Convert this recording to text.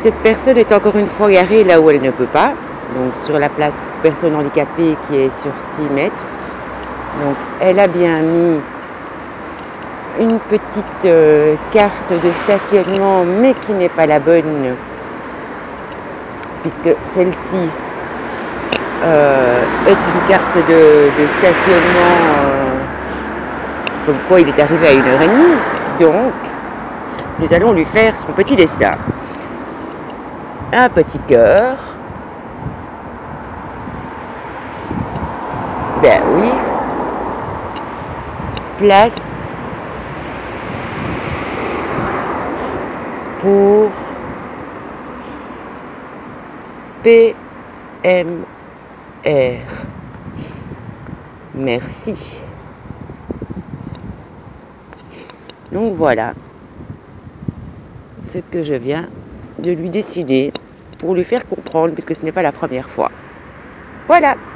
cette personne est encore une fois garée là où elle ne peut pas, donc sur la place pour personnes handicapées qui est sur 6 mètres. Donc elle a bien mis une petite carte de stationnement, mais qui n'est pas la bonne, puisque celle-ci est une carte de stationnement comme quoi il est arrivé à 1h30. Donc nous allons lui faire son petit dessin. Un petit cœur. Ben oui. Place pour PMR. Merci. Donc voilà ce que je viens de lui dessiner pour lui faire comprendre, puisque ce n'est pas la première fois. Voilà.